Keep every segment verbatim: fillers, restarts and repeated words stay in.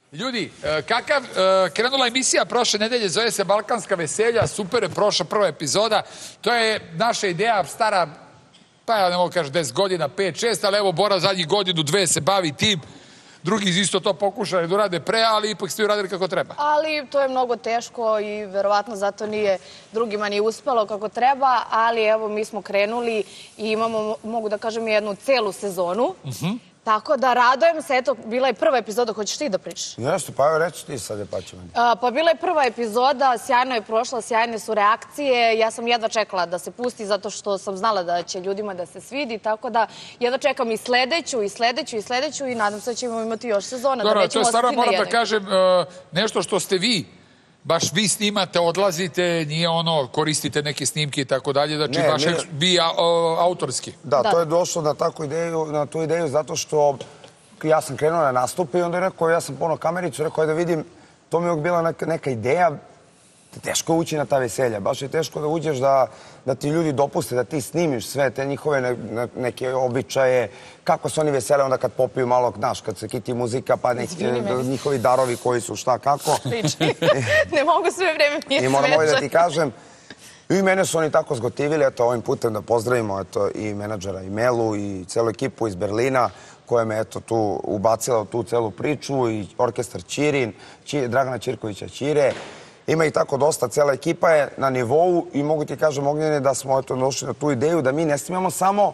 Ljudi, kakav, krenula emisija prošle nedelje, zove se Balkanska veselja, super je prošla prva epizoda. To je naša ideja stara, pa ja ne mogu kažem deset godina, pet, šest, ali evo Bora zadnjih godinu, dve se bavi tim. Drugi isto to pokušali da urade pre, ali ipak ste uradili kako treba. Ali to je mnogo teško i verovatno zato nije drugima ni uspelo kako treba, ali evo mi smo krenuli i imamo, mogu da kažem, jednu celu sezonu. Tako da radojem se, eto, bila je prva epizoda, hoćeš ti da pričaš? Nešto, pa evo reći ti sad je pa ćemo. Pa bila je prva epizoda, sjajno je prošla, sjajne su reakcije, ja sam jedva čekala da se pusti zato što sam znala da će ljudima da se svidi, tako da jedva čekam i sledeću, i sledeću, i sledeću i nadam se da ćemo imati još sezona. Dobro, to je stvarno moram da kažem nešto što ste vi, baš vi snimate, odlazite, nije ono, koristite neke snimke i tako dalje, znači baš vi autorski. Da, to je došlo na takvu ideju, na tu ideju zato što ja sam krenuo na nastupe i onda je rekao, ja sam pono kamericu, rekao je da vidim, to mi je bila neka ideja, teško je ući na ta veselja, baš je teško da uđeš da ti ljudi dopuste, da ti snimiš sve te njihove neke običaje, kako se oni vesele onda kad popiju malo, znaš, kad se kiti muzika, pa njihovi darovi koji su šta, kako. Ne mogu sve vreme nije smeće. I moram ovaj da ti kažem, i mene su oni tako zgotivili, eto ovim putem da pozdravimo i menadžera i Melu i celu ekipu iz Berlina, koja me eto tu ubacila u tu celu priču i orkestar Ćirin, Dragana Ćirkovića Ćire. Ima i tako dosta, cela ekipa je na nivou i mogu ti kažem, Ognjene, da smo došli na tu ideju da mi ne snimamo samo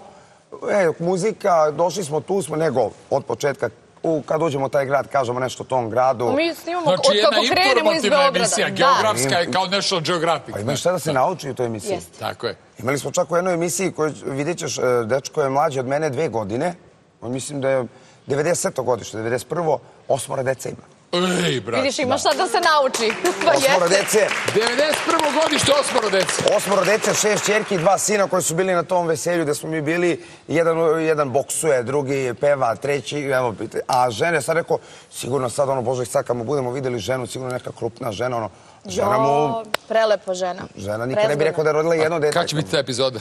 muzika, došli smo tu smo, nego od početka, kad uđemo u taj grad, kažemo nešto o tom gradu. Mi snimamo od kako krenemo iz Beograda. Emisija, geografska je kao National Geographic. Pa imaš šta da se nauči u toj emisiji. Tako je. Imali smo čak u jednoj emisiji koju vidjet ćeš, dečko je mlađi od mene dve godine, mislim da je devedeseto godište, devedeset prvo, osmora deca ima. Ej, brate. Vidiš, ima šta da se nauči. Osmoro dece. devedeset prvo godište, osmoro dece. Osmoro dece, šest ćerki i dva sina koji su bili na tom veselju gde smo mi bili. Jedan boksuje, drugi peva, treći, evo, a žene, sad rekao, sigurno sad, ono, Bože, sad kad mu budemo videli ženu, sigurno neka krupna žena, ono, žena mu... Prelepa žena. Žena nikad ne bi rekao da je rodila jedno dete. Kada će biti ta epizoda?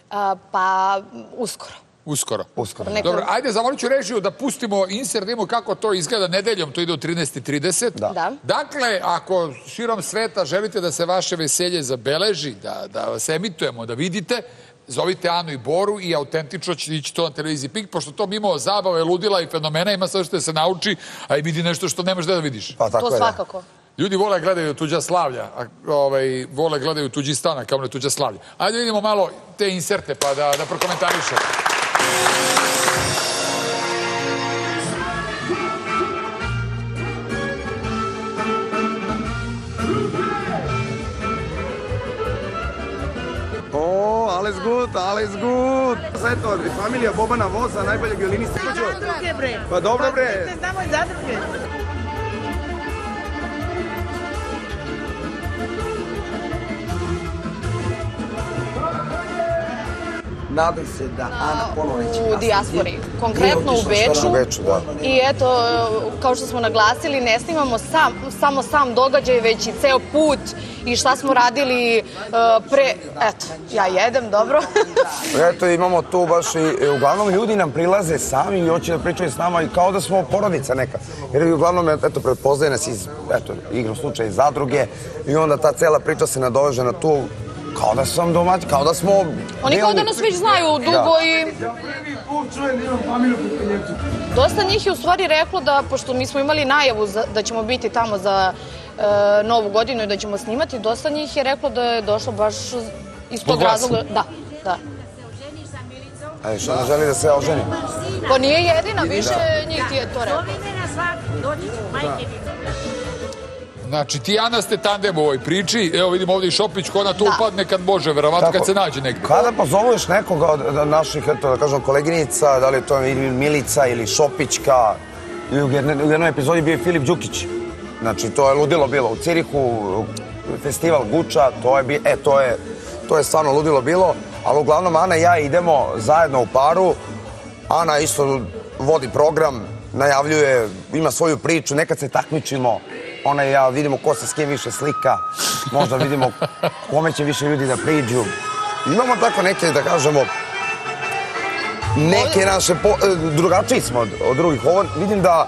Pa, uskoro. Uskoro. Uskoro. Dobro, ajde, zamolit ću režiju da pustimo insert, da imamo kako to izgleda nedeljom, to ide u trinaest i trideset. Dakle, ako širom sveta želite da se vaše veselje zabeleži, da se emitujemo, da vidite, zovite Anu i Boru i autentično će ići to na televiziji Pink, pošto to mimo zabave, ludila i fenomena ima sve što se nauči, a i vidi nešto što nemaš da vidiš. To svakako. Ljudi vole gledaju tuđa slavlja, vole gledaju tuđi stana, kao ne tuđa slavlja. Ajde vidimo malo te inserte pa da prokomentarišemo. O, alles gut, alles gut. Sad to, familija Bobana Voza, najboljeg violinista. Zadruge, bre. Pa dobro, bre. Pa ne znamo i zadruge. Nadam se da Ana ponovo neće u dijaspori, konkretno u Beču. I eto, kao što smo naglasili, ne snimamo samo sam događaj, već i ceo put i šta smo radili pre... Eto, ja jedem, dobro. Eto, imamo tu baš i uglavnom ljudi nam prilaze sami i hoće da pričaju s nama i kao da smo porodica neka. Jer uglavnom, eto, prepoznaje nas iz, eto, igrom slučaja iz zadruge i onda ta cela priča se nadoveže na tu. Kao da sam domaći, kao da smo... Oni kao da nas već znaju dugo i... Dosta njih je u stvari reklo da, pošto mi smo imali najavu da ćemo biti tamo za Novu godinu i da ćemo snimati, dosta njih je reklo da je došlo baš iz tog razloga... Da, da. A što ne želi da se oženi? Pa nije jedina, više njih ti je to reklo. Znači, ti i Ana ste tandem u ovoj priči. Evo vidimo ovdje i Šopić, ko na to upadne kad može, verovatno kad se nađe negdje. Kada pozovuješ nekoga od naših, eto, da kažem, koleginica, da li je to Milica ili Šopićka, u jednoj epizodi bio je Filip Đukić. Znači, to je ludilo bilo u Cirihu, festival Guča, to je, e, to je, to je stvarno ludilo bilo, ali uglavnom Ana i ja idemo zajedno u paru. Ana isto vodi program, najavljuje, ima svoju priču, nekad se takmičimo. Ona i ja vidimo ko se s kim više slika, možda vidimo kome će više ljudi da priđu. Imamo tako neke, da kažemo, neke naše, drugačiji smo od drugih. Ovo vidim da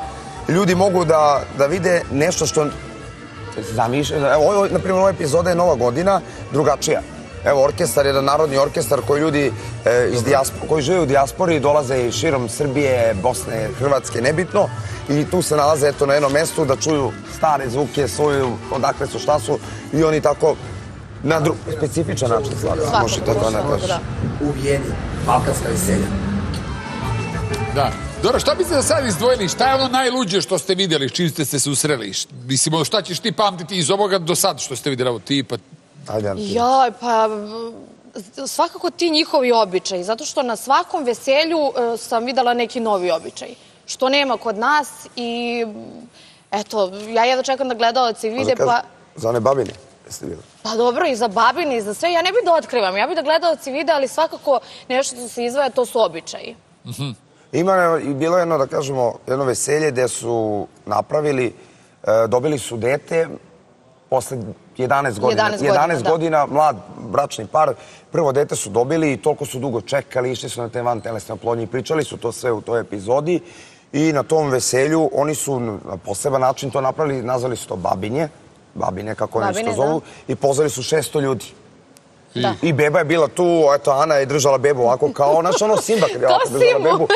ljudi mogu da, da vide nešto što zamišljaju. Evo, na primjer, ova epizoda je Nova godina, drugačija. Evo, orkestar, jedan narodni orkestar koji ljudi e, iz dijaspora, koji žive u dijaspori, dolaze i širom Srbije, Bosne, Hrvatske, nebitno. I tu se nalaze eto, na jednom mestu da čuju stare zvuke, svoju, odakle su, šta su. I oni tako na dru... specifičan način slave. Može tako da kažeš. Uvijeni, balkanska veselja. Da. Dobro, šta biste da sad izdvojili? Šta je ono najluđe što ste vidjeli, čim ste se susreli? Mislim, šta ćeš ti pamtiti iz ovoga do sad što ste vidjeli? Evo, ti pa... Joj, pa svakako ti njihovi običaji, zato što na svakom veselju sam videla neki novi običaj, što nema kod nas i eto, ja jedno čekam da gledalci vide pa... Za one babine, jeste vidjeli? Pa dobro, i za babine, i za sve, ja ne bih da otkrivam, ja bih da gledalci vide, ali svakako nešto što se izdvaja, to su običaji. Ima i bilo jedno, da kažemo, jedno veselje gde su napravili, dobili su dete posle jedanaest godina. jedanaest godina, mlad bračni par, prvo dete su dobili i toliko su dugo čekali, išli su na te vantelesne oplodnje i pričali su to sve u toj epizodi i na tom veselju oni su na poseban način to napravili, nazvali su to babinje, babine kako oni to zovu, i pozvali su šesto ljudi. I beba je bila tu, eto, Ana je držala bebu ovako kao, znaš, ono Simba kad je ovako držala bebu.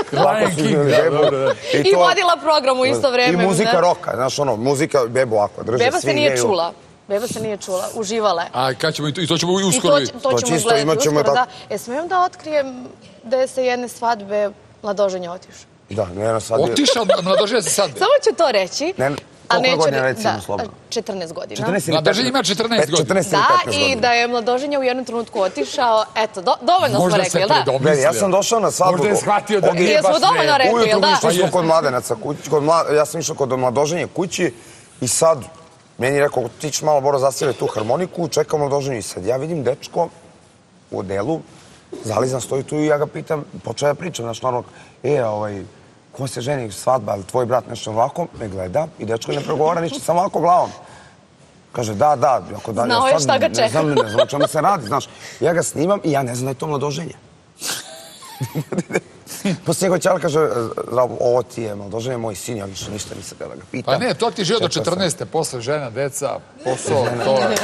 I vodila program u isto vreme. I muzika roka, znaš, ono, muzika bebu ovako, drže, beba se nije čula. Beba se nije čula, uživala je. A kad ćemo i to ćemo i uskoro vidjeti? To ćemo gledati uskoro, da. E, smijem da otkrijem da je sa jedne svadbe mladoženje otišao? Da, ne jedna svadbe. Otišao mladoženje sa svadbe? Samo ću to reći. Koliko godina recimo slobodno? četrnaest godina. Mladoženje ima četrnaest godina. Da, i da je mladoženje u jednom trenutku otišao. Eto, dovoljno smo rekli, jel da? Možda se predomislio. Ja sam došao na svadbu. Možda je shvatio da nije baš ne. Jesmo dovoljno rekli, jel da? Ujutru išli smo kod mladenaca kući. Ja sam išao kod mladoženje kući i sad meni je rekao, ti ćeš malo Boro zasvire tu harmoniku, čekam mladoženje i sad ja vidim dečko u odelu, zalizan stoji tu i ja ga pitam, počeo ja pričam, znaš, normalno, e, ovaj, ko se ženi, svadba, ali tvoj brat nešto ovako, me gleda i dečko ne progovara ništa, samo ovako glavom. Kaže, da, da. Znao je šta ga čeka. Ne znam, ne znam o čemu se radi, znaš. Ja ga snimam i ja ne znam da je to mladoženje. Poslije njegov ćala kaže, ovo ti je mladoženje, moj sin, ja više ništa nisam da ga pitam. Pa ne, to ti žio do četrnaeste, posle žena, deca, posao, to je.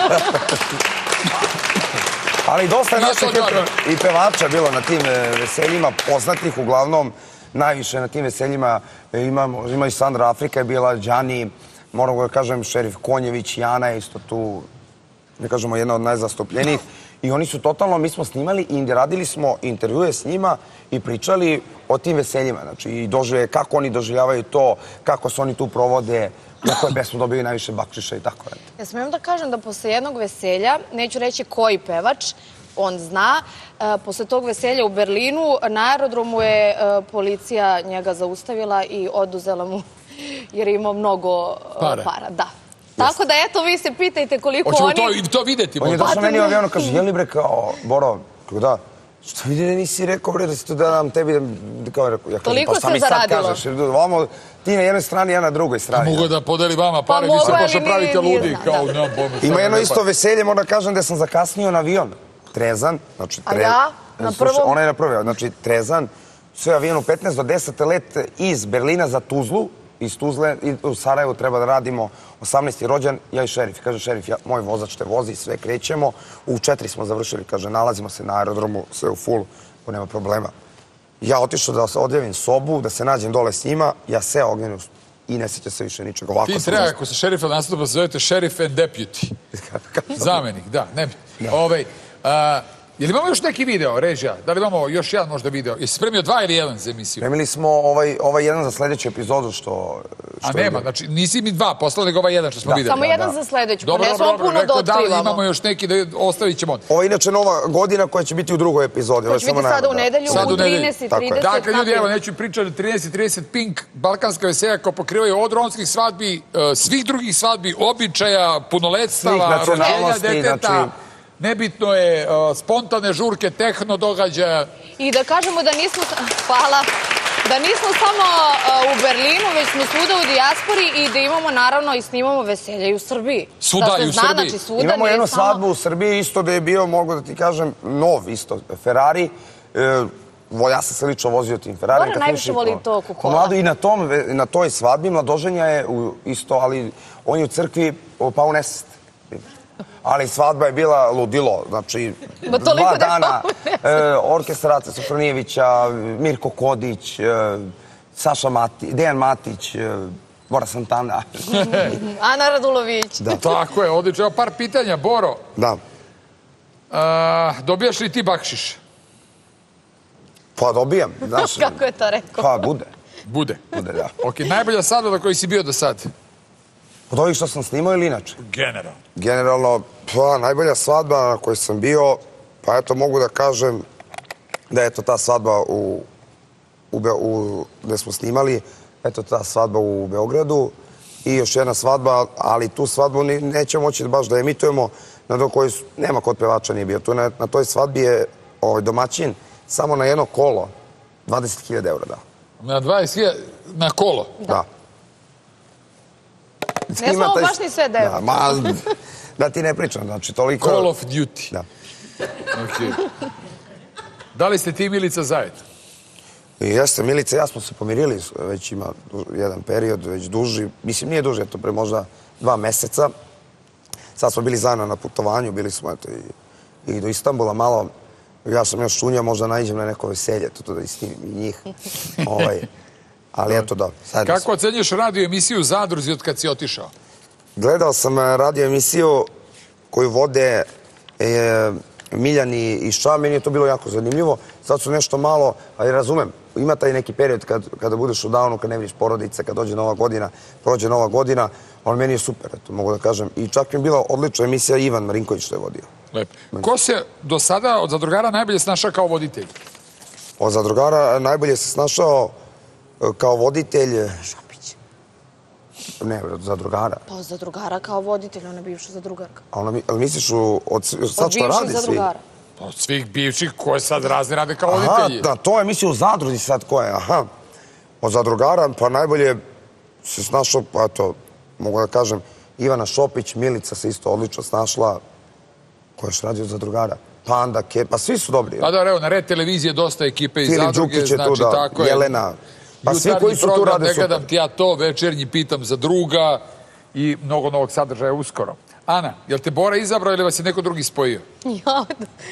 Ali dosta je naših i pevača bilo na tim veseljima, poznatih uglavnom. Najviše na tim veseljima ima i Sandra Afrika je bila, Đani, moram da kažem, Šerif Konjević, Jana je isto tu, ne kažemo, jedna od najzastupljenijih. I oni su totalno, mi smo snimali i radili smo intervjue s njima i pričali o tim veseljima. Znači, i dožive, kako oni doživljavaju to, kako se oni tu provode, na koje pesmu dobiju najviše bakšiša i tako. Ja smijem da kažem da posle jednog veselja, neću reći koji pevač, on zna, posle tog veselja u Berlinu na aerodromu je policija njega zaustavila i oduzela mu, jer je imao mnogo para. Da. Tako da, eto, vi se pitajte koliko oni... Hoćemo to vidjeti. On je došao meni u avionu, kaže, jel li bre kao, Boro, kako da, što vidi da nisi rekao bre da si to da nam tebi, kao rekao, ja kažem, pa šta mi sad kažeš, ovamo ti na jednoj strani, ja na drugoj strani. Mogu da podeli vama pare, vi se pošto pravite ludi, kao nemam pojma. Ima jedno isto veselje, moram da kažem da sam zakasnio na avion, trezan, znači... A ja? Na prvom? Ona je na prvom, znači trezan, sve avion u petnaest do deset let iz Berlina za Tuzlu, iz Tuzle, u Sarajevu treba da radimo osamnaesti rođan, ja i šerif. Kaže šerif, moj vozač te vozi, sve krećemo. U četiri smo završili, kaže, nalazimo se na aerodromu, sve u fullu, ko nema problema. Ja otišao da se odjavim sobu, da se nađem dole s njima, ja seo ognjenu i ne sjeća se više ničeg. Ti treba, ako se šerifa nastupa, se zovete šerif and deputy. Zamenik, da, ne bi. Je li imamo još neki video, režija? Da li imamo još jedan možda video? Jesi spremio dva ili jedan za emisiju? Spremili smo ovaj jedan za sljedeću epizodu što... A nema, znači nisi mi dva poslali, nego ovaj jedan što smo videli. Samo jedan za sljedeću, pa ne smo puno da otkrivamo. Da li imamo još neki, da ostavit ćemo. Ovo je inače nova godina koja će biti u drugoj epizodi. Koja će biti sada u nedelju, u trinaest i trideset. Dakle, ljudi, evo, neću pričati trinaest i trideset Pink, balkanska veselja koja pokrivaju od romskih svadbi, svih drugih svadbi, običaja, punoletstava, rođenja deteta. Nebitno je spontane žurke, tehno događaja. I da kažemo da nismo, hvala, da nismo samo u Berlinu, već smo svuda u dijaspori i da imamo naravno i snimamo veselja i u Srbiji. Svuda i u Srbiji. Imamo jednu svadbu u Srbiji isto da je bio, mogu da ti kažem, nov isto, Ferrari. ja sam se lično vozio tim Ferrari. Bora najviše voli to Kukola. I na, tom, na toj svadbi mladoženja je u, isto, ali on je u crkvi pao u nesvest. Ali svadba je bila ludilo, znači dva dana, e, orkestar Ace Sofronijevića, Mirko Kodić, e, Saša Matić, Dejan Matić, e, Bora Santana. Ana Radulović. Da. Tako je, odlično. Par pitanja, Boro. Da. A, dobijaš li ti bakšiš? Pa dobijam, znaš. Kako je to rekao? Pa bude. Bude. Bude, da. Ok, najbolja svadba na kojoj si bio do sad? Od ovih što sam snimao ili inače? Generalno. Generalno, pa najbolja svadba na kojoj sam bio, pa eto mogu da kažem da je to ta svadba u, u, u, gde smo snimali, eto ta svadba u Beogradu i još jedna svadba, ali tu svadbu ni, nećemo moći baš da emitujemo, na do kojoj nema kod pevača nije bio. Tu na, na toj svadbi je ovaj, domaćin samo na jedno kolo dvadeset hiljada eura dao. Na dvadeset hiljada na kolo? Da. Ne smo baš ni sve devet. Da, ma, da ti ne pričam, znači toliko... Call of Duty. Da. Ok. Da li ste ti i Milica zajedno? I jeste, Milica i ja smo se pomirili, već ima jedan period, već duži, mislim nije duži, eto pre možda dva meseca. Sad smo bili zajedno na putovanju, bili smo eto i, i do Istanbula malo. Ja sam još šunja, možda naiđem na neko veselje, to da istimim i njih. ovaj, ali eto da. Kako ocenjuješ radio emisiju Zadruzi od kad si otišao? Gledao sam radio emisiju koju vode e, Miljan i Ša, meni je to bilo jako zanimljivo. Sad su nešto malo, ali razumem, ima taj neki period kad, kada budeš u downu, kad ne vidiš porodice, kad dođe Nova godina, prođe Nova godina, ali meni je super, eto, mogu da kažem. I čak mi je bila odlična emisija Ivan Marinković što je vodio. Lepo. Ko se do sada od zadrugara najbolje snašao kao voditelj? Od zadrugara najbolje se snašao kao voditelj... Šapić. Ne, od zadrugara. Pa od zadrugara kao voditelj, ona je bivša zadrugarka. A ona, ali misliš u, od, sad što radi svi? Zadrugara. Pa od svih bivših koje sad razne rade kao voditelji. Aha, da, to je emisija u Zadruzi sad ko je, aha. Od zadrugara pa najbolje se snašao, pa eto, mogu da kažem, Ivana Šopić, Milica se isto odlično snašla, koja je radi od zadrugara. Panda, Ke, pa svi su dobri. Pa da, evo, na Red televizije dosta ekipe iz Zadruge. Filip Đukić je tu, da, Jelena. Pa svi koji su tu rade super. Ne gledam ti ja to, večernji pitam za druga i mnogo novog sadržaja uskoro. Ana, jel te Bora izabrao ili vas je neko drugi spojio? Ja,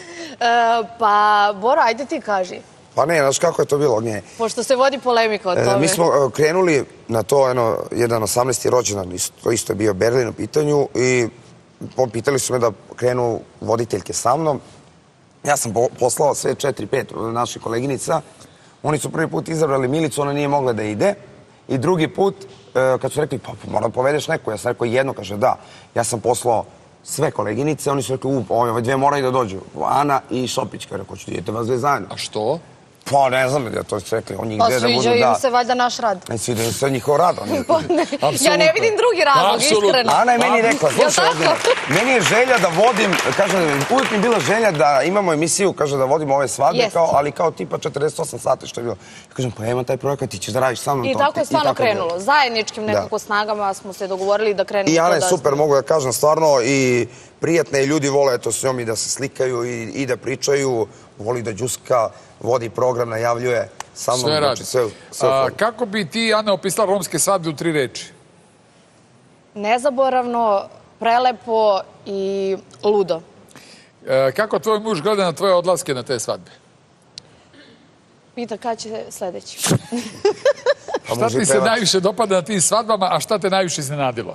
pa Bora, ajde ti kaži. Pa ne, znaš kako je to bilo? Nje. Pošto se vodi polemika o tome. Mi smo krenuli na to, jedno, jedan osamnaesti rođendan, to isto je bio Berlin u pitanju i pitali su me da krenu voditeljke sa mnom. Ja sam poslao sve četiri, pet naših koleginica. Oni su prvi put izabrali Milicu, ona nije mogla da ide. I drugi put, kad su rekli, pa mora da povedeš neku, ja sam rekao jedno, kaže da. Ja sam poslao sve koleginice, oni su rekli, u, ove dve moraju da dođu. Ana i Šopić, kaže, ko ću idete vas dve zajedno. A što? Pa ne znam, ja to su rekli, oni pa gde da budu da... Pa sviđa im se valjda naš rad. Ne sviđa im se njihov rad. Ja ne vidim drugi razlog, iskreno. Ana je meni rekla, slušaj, meni je želja da vodim, kaže, uvijek mi je bila želja da imamo emisiju, kaže, da vodimo ove svadbe, ali kao tipa četrdeset osam sati što je bilo. Ja kažem, pa imam taj projekat, ti ćeš da radiš sa mnom to. I tako je stvarno krenulo. Zajedničkim nekako snagama smo se dogovorili da krenemo. I Ana je super, mogu da kažem, stvarno, i prijatna i ljudi vole eto s njom i da se slikaju i da pričaju, voli da đuska, vodi program, najavljuje sa mnom. Sve radi. Kako bi ti, Ana, opisala romske svadbe u tri reči? Nezaboravno, prelepo i ludo. Kako tvoj muž gleda na tvoje odlaske na te svadbe? Pita kada će sledeći. Šta ti se najviše dopada na tim svadbama, a šta te najviše iznenadilo?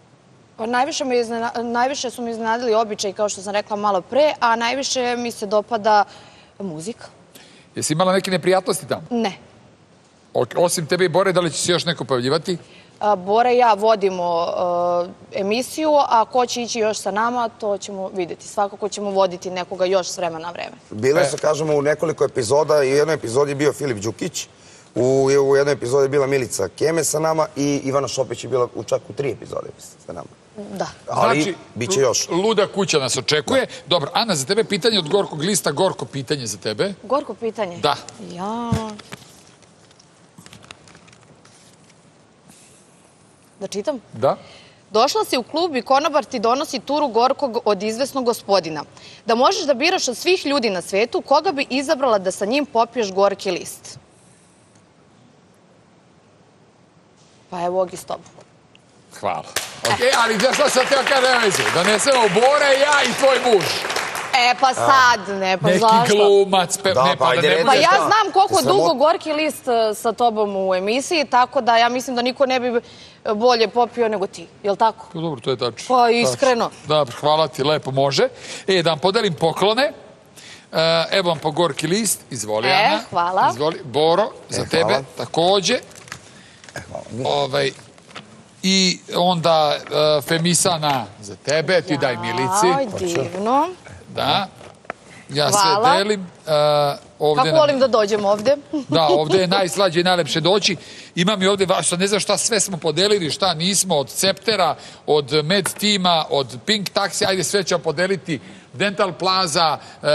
Najviše su mi iznenadili običaj, kao što sam rekla malo pre, a najviše mi se dopada muzika. Jesi imala neke neprijatnosti tamo? Ne. Osim tebe i Bore, da li će se još neko pojavljivati? Bore i ja vodimo emisiju, a ko će ići još sa nama, to ćemo vidjeti. Svakako ćemo voditi nekoga još s vremena na vreme. Bile su, kažemo, u nekoliko epizoda i u jednoj epizodi je bio Filip Đukić, u jednoj epizodi je bila Milica Keme sa nama i Ivana Šopić je bila čak u tri epizode sa nama. Da. Ali bit će još. Luda kuća nas očekuje. Dobro, Ana, za tebe pitanje od Gorkog lista. Gorko, pitanje za tebe. Gorko pitanje? Da. Ja... Da čitam? Da. Došla si u klub i konobar ti donosi turu gorkog od izvesnog gospodina. Da možeš da biraš od svih ljudi na svetu, koga bi izabrala da sa njim popiješ gorki list? Pa evo, Ogi, s tobom. Hvala. Ok, ali gdje što sam teo kada vezu? Donesemo Bora, ja i tvoj muž. E, pa sad, ne, pa zašto? Neki glumac, pe, Da, ne, pa pa da ajde, ne reci. Pa bude... ja znam koliko Samo- dugo gorki list e, sa tobom u emisiji, tako da ja mislim da niko ne bi bolje popio nego ti. Jel' tako? Pa dobro, to je tačno. Pa iskreno. Dobro, hvala ti, lepo može. E, da vam podelim poklone. E, evo vam po gorki list, izvoli, E, Ana. hvala. Izvoli, Boro, za E, tebe hvala. takođe. Ovaj, I onda e, Femisana za tebe, ti daj Milici. Aj, divno. Da. Ja Hvala. sve delim. E, ovde Kako nam- volim da dođem ovde. Da, ovde je najslađe i najlepše doći. Imam i ovde, sad ne znam šta sve smo podelili, šta nismo, od Ceptera, od Med Tima, od Pink Taxi, ajde sve ćemo podeliti, Dental Plaza,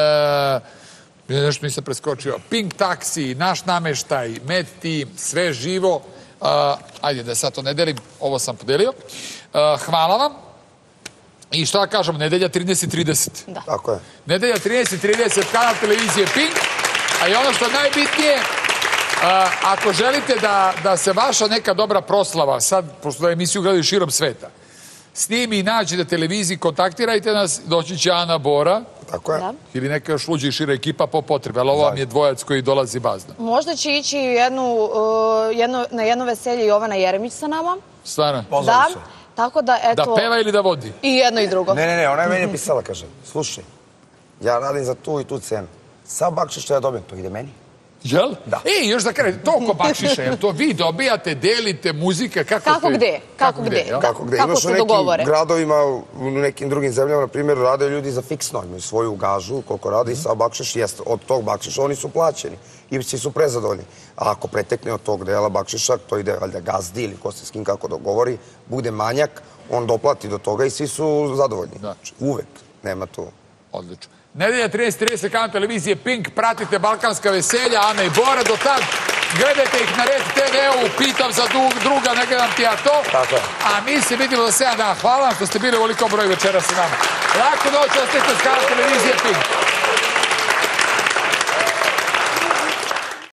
e, nešto nisam preskočio, Pink Taxi, Naš nameštaj, Med Tim, sve živo. E, ajde da sad to ne delim, ovo sam podelio. E, hvala vam. I šta kažem, nedelja trinaest trideset. Tako je. Nedelja trinaest trideset, kanal televizije Pink. A i ono što je najbitnije, a, ako želite da, da se vaša neka dobra proslava, sad, pošto emisiju gledaju širom sveta, snimi i nađi na televiziji, kontaktirajte nas, doći će Ana Bora, Tako je. Da. ili neka još luđa i šira ekipa po potrebi, ali ovo vam je dvojac koji dolazi bazno. Možda će ići jednu, uh, jedno, na jedno veselje Jovana Jeremić sa nama. Stvarno. Pozdrav Da, se. tako da, Da eto... peva ili da vodi? I jedno i drugo. Ne, ne, ne, ona je meni pisala, kaže, slušaj, ja radim za tu i tu cenu. Sad bakšiš što ja dobijem, to ide meni. Jel? Da. E, još da kažem, toliko bakšiša, jer to vi dobijate, delite, muzika, kako... Kako to- gde? Kako gde? jel? Da. Kako gde? Kako Imaš se u nekim dogovore? gradovima, u nekim drugim zemljama, na primjer, rade ljudi za fiksno, imaju svoju gažu, koliko rade i sad bakšiš, jest, od tog bakšiša oni su plaćeni i svi su prezadovoljni. A ako pretekne od tog dela bakšiša, to ide valjda gazdi ili ko se s kim kako dogovori, bude manjak, on doplati do toga i svi su zadovoljni. Znači, uvek, nema tu. Odlično. Nedelja trinaest trideset, kanal televizije Pink, pratite Balkanska veselja, Ana i Bora, do tad gledajte ih na Red te ve-u, pitam za druga, ne gledam ti ja to. Tako je. A mi se vidimo za sedam dana. Hvala vam što ste bili u velikom broju večera sa nama. Laku noć, ostajte s kanal televizije Pink.